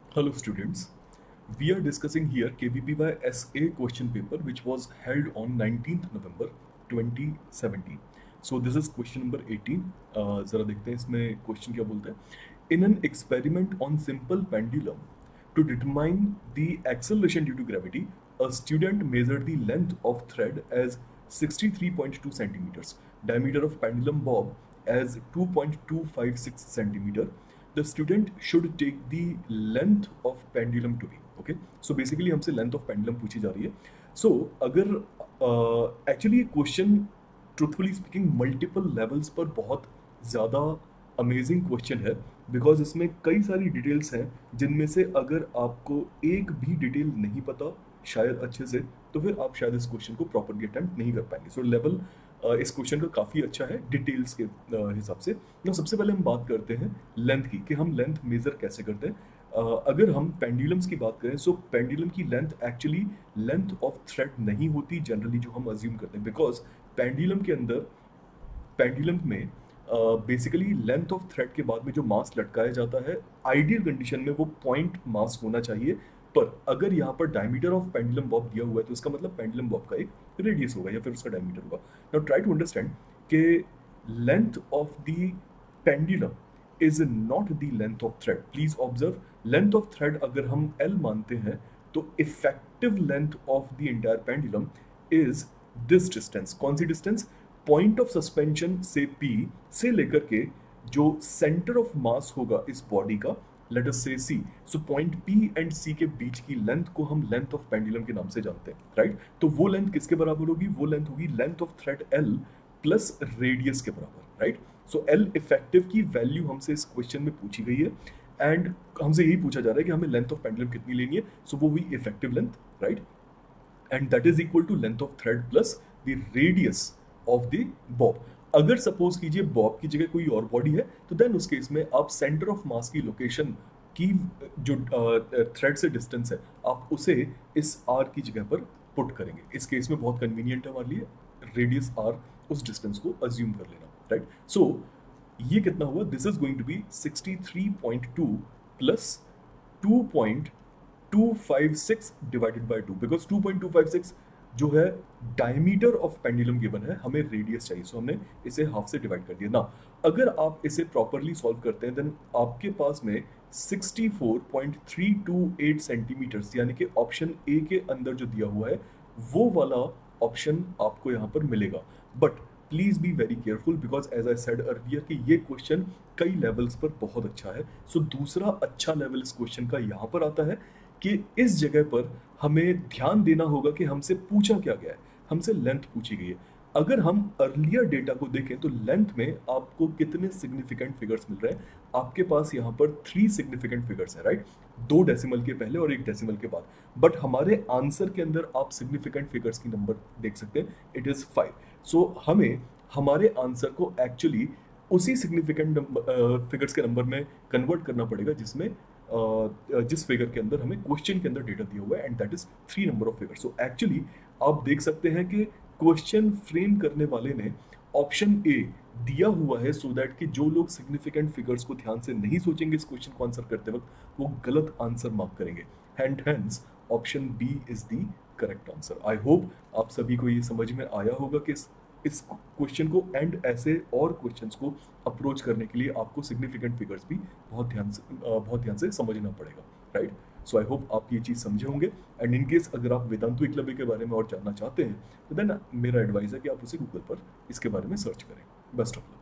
Hello students, we are discussing here KVPY SA question paper which was held on 19th November 2017. So this is question number 18. जरा देखते हैं इसमें question क्या बोलता है. In an experiment on simple pendulum to determine the acceleration due to gravity, a student measured the length of thread as 63.2 centimeters, diameter of pendulum bob as 2.256 centimeter. The student should take the length of pendulum to be. Okay, so basically हमसे length of pendulum पूछी जा रही है. So अगर actually question truthfully speaking multiple levels पर बहुत ज़्यादा amazing question है, बिकॉज इसमें कई सारी डिटेल्स हैं जिनमें से अगर आपको एक भी डिटेल नहीं पता शायद अच्छे से, तो फिर आप शायद इस क्वेश्चन को प्रॉपरली अटेम्प्ट नहीं कर पाएंगे. सो लेवल इस क्वेश्चन का काफ़ी अच्छा है डिटेल्स के हिसाब से. तो सबसे पहले हम बात करते हैं लेंथ की, कि हम लेंथ मेज़र कैसे करते हैं. अगर हम पेंडुलम्स की बात करें, सो पेंडुलम की length actually length of thread नहीं होती जनरली, जो हम अज्यूम करते हैं, बिकॉज पेंडुलम के अंदर पेंडुलम में बेसिकली लेंथ ऑफ थ्रेड के बाद में जो मास लटकाया जाता है, आइडियल कंडीशन में वो पॉइंट मास होना चाहिए. पर अगर यहाँ पर डायमीटर ऑफ पेंडुलम बॉब दिया हुआ है तो इसका मतलब पेंडुलम बॉब का एक रेडियस होगा या फिर उसका डायमीटर होगा. नाउ ट्राई टू अंडरस्टैंड कि length of the pendulum is not the length of thread. Please observe, length of thread अगर हम L मानते हैं तो effective length of the entire pendulum is this distance. कौन सी डिस्टेंस? पॉइंट ऑफ सस्पेंशन से P से लेकर के जो सेंटर ऑफ मास होगा इस बॉडी का, late us say C. So point P and C के बीच की लेंथ को हम लेंथ ऑफ पेंडुलम के नाम से जानते हैं, राइट? तो वो लेंथ किसके बराबर होगी? वो लेंथ होगी length of thread L plus radius के बराबर, राइट? सो L इफेक्टिव की वैल्यू हमसे इस क्वेश्चन में पूछी गई है एंड हमसे यही पूछा जा रहा है कि हमें लेंथ ऑफ पेंडुलम कितनी लेनी है. सो वो हुई effective length, right? And that is equal to length of thread plus the radius of the bob. अगर सपोज कीजिए बॉब की जगह कोई और बॉडी है तो देन उस केस में आप सेंटर ऑफ मास की लोकेशन की जो थ्रेड से डिस्टेंस है आप उसे इस आर की जगह पर पुट करेंगे. इस केस में बहुत कन्वीनियंट है हमारे लिए रेडियस आर, उस डिस्टेंस को अज्यूम कर लेना, राइट? सो ये कितना हुआ? This is going to be 63.2 plus 2.256 divided by 2, because 2.256 जो है डायमीटर ऑफ पेंडुलम गिवन है, हमें रेडियस चाहिए, सो हमने इसे हाफ से डिवाइड कर दिया ना. अगर आप इसे प्रॉपरली सॉल्व करते हैं देन आपके पास में 64.328 सेंटीमीटर्स, यानी कि ऑप्शन ए के अंदर जो दिया हुआ है वो वाला ऑप्शन आपको यहाँ पर मिलेगा. But please be very careful because as I said earlier कि ये क्वेश्चन कई लेवल्स पर बहुत अच्छा है. सो दूसरा अच्छा लेवल इस क्वेश्चन का यहाँ पर आता है कि इस जगह पर हमें ध्यान देना होगा कि हमसे पूछा क्या गया है. हमसे लेंथ पूछी गई है. अगर हम अर्लियर डेटा को देखें तो लेंथ में आपको कितने सिग्निफिकेंट फिगर्स मिल रहे हैं? आपके पास यहाँ पर 3 सिग्निफिकेंट फिगर्स है, राइट? 2 डेसिमल के पहले और 1 डेसिमल के बाद. बट हमारे आंसर के अंदर आप सिग्निफिकेंट फिगर्स की नंबर देख सकते हैं, इट इज 5. सो हमें हमारे आंसर को एक्चुअली उसी सिग्निफिकेंट फिगर्स के नंबर में कन्वर्ट करना पड़ेगा जिसमें जिस फिगर के अंदर हमें क्वेश्चन के अंदर डेटा दिया हुआ है, and that is 3 number of figures. So actually आप देख सकते हैं कि क्वेश्चन फ्रेम करने वाले ने ऑप्शन ए दिया हुआ है सो दैट कि जो लोग सिग्निफिकेंट फिगर्स को ध्यान से नहीं सोचेंगे इस क्वेश्चन को आंसर करते वक्त, वो गलत आंसर मार्क करेंगे. And hence option B is the correct answer. I hope आप सभी को ये समझ में आया होगा कि इस क्वेश्चन को एंड ऐसे और क्वेश्चंस को अप्रोच करने के लिए आपको सिग्निफिकेंट फिगर्स भी बहुत ध्यान से समझना पड़ेगा, राइट? सो आई होप आप ये चीज़ समझे होंगे. एंड इन केस अगर आप वेदांतु एकलव्य के बारे में और जानना चाहते हैं तो देन मेरा एडवाइस है कि आप उसे गूगल पर इसके बारे में सर्च करें. Best of luck.